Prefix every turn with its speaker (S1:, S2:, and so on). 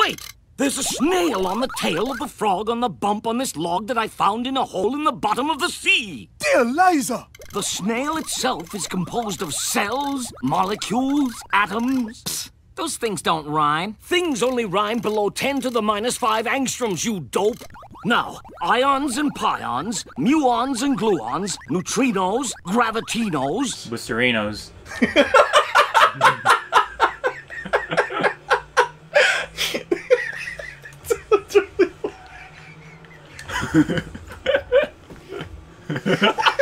S1: Wait! There's a snail on the tail of the frog on the bump on this log that I found in a hole in the bottom of the sea.
S2: Dear Liza!
S1: The snail itself is composed of cells, molecules, atoms. Psst, those things don't rhyme. Things only rhyme below 10 to the minus 5 angstroms, you dope. Now, ions and pions, muons and gluons, neutrinos, gravitinos...
S3: Busterinos.
S2: Ha ha ha!